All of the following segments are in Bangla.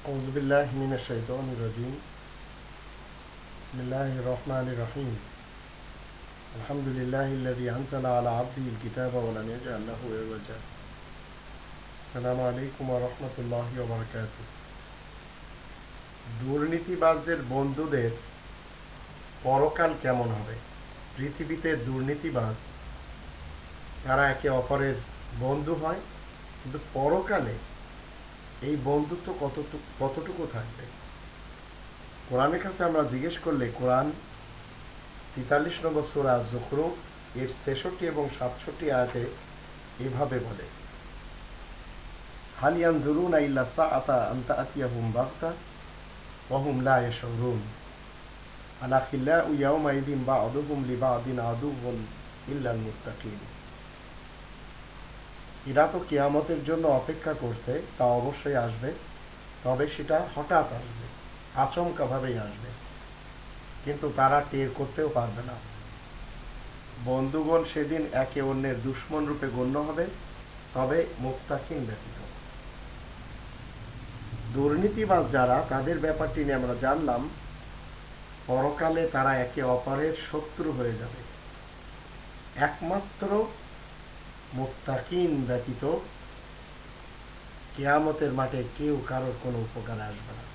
أعوذ بالله من الشيطان الرجيم. بسم الله الرحمن الرحيم. الحمد لله الذي أنزل على عبده الكتاب ولم يجعل له عوجا. السلام عليكم ورحمة الله وبركاته. দুর্নীতিবাজদের বন্ধুদের পরকাল কেমন হবে? পৃথিবীতে দুর্নীতিবাজ তারা একে অপরের বন্ধু হয়, কিন্তু পরকালে এই বন্ধুত্ব কতটুকু থাকবে? কোরআনের কাছে আমরা জিজ্ঞেস করলে কোরআন ৪৩ নম্বর সূরা যুখরুফ এর ৬৬ এবং ৬৭ আয়াতে এভাবে বলে, হাল ইয়ানজুরুনা ইল্লা সাআতা আন তা'তিয়াহুম বাগতা ওয়া হুম লা ইয়াশউরুন আলাখিল্লাউ ইয়াওমাইযিন বা'দুহুম লিবা'দিন আদুউন ইল্লাল মুত্তাকিন। এরা তো কিয়ামতের জন্য অপেক্ষা করছে, তা অবশ্যই আসবে, তবে সেটা হঠাৎ আসবে, আচমকা ভাবেই আসবে, কিন্তু তারা টের করতেও পারবে না। বন্ধুগণ সেদিন একে অন্যের দুশমন রূপে গণ্য হবে, তবে মুত্তাকিন ব্যতীত। দুর্নীতিবাজ যারা, তাদের ব্যাপারটি নিয়ে আমরা জানলাম, পরকালে তারা একে অপরের শত্রু হয়ে যাবে। একমাত্র মুত্তাকিন ব্যতীত কিয়ামতের মাঠে কেউ কারোর কোনো উপকারে আসবে না।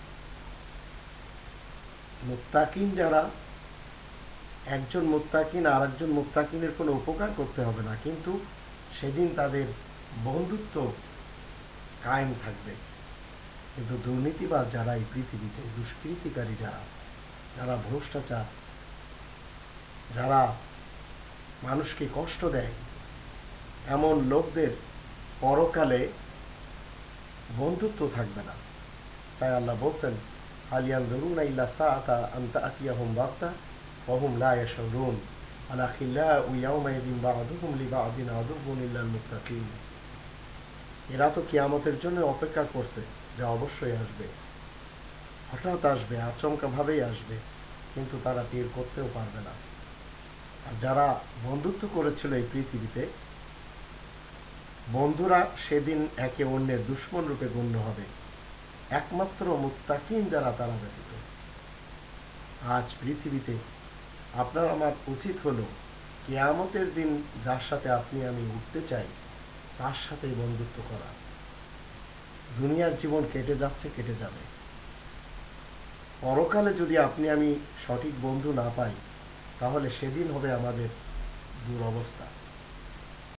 মুত্তাকিন যারা, একজন মুত্তাকিন আর একজন মুত্তাকিনের কোনো উপকার করতে হবে না, কিন্তু সেদিন তাদের বন্ধুত্ব কায়েম থাকবে। কিন্তু দুর্নীতিবাজ যারা এই পৃথিবীতে, দুষ্কৃতিকারী যারা, যারা ভ্রষ্টাচার, যারা মানুষকে কষ্ট দেয়, এমন লোকদের পরকালে বন্ধুত্ব থাকবে না। তাই আল্লাহ বলছেন, হাল ইয়ানজুরুনা ইল্লা সাআতা আন তা'তিয়াহুম বাগতা ওয়া হুম লা ইয়াশউরুন আলাখিল্লাউ ইয়াওমাইযিন বা'দুহুম লিবা'দিন আদুউন ইল্লাল মুত্তাকিন। এরা তো কিয়ামতের জন্য অপেক্ষা করছে, যা অবশ্যই আসবে, হঠাৎ আসবে, আচমকা ভাবেই আসবে, কিন্তু তারা টের করতেও পারবে না। আর যারা বন্ধুত্ব করেছিল এই পৃথিবীতে, বন্ধুরা সেদিন একে অন্যের দুশমন রূপে গণ্য হবে, একমাত্র মুত্তাকিন যারা, তারা ব্যতীত। আজ পৃথিবীতে আপনার আমার উচিত হলো কিয়ামতের দিন যার সাথে আপনি আমি উঠতে চাই, তার সাথে বন্ধুত্ব করা। দুনিয়ার জীবন কেটে যাচ্ছে, কেটে যাবে। পরকালে যদি আপনি আমি সঠিক বন্ধু না পাই, তাহলে সেদিন হবে আমাদের দুরবস্থা।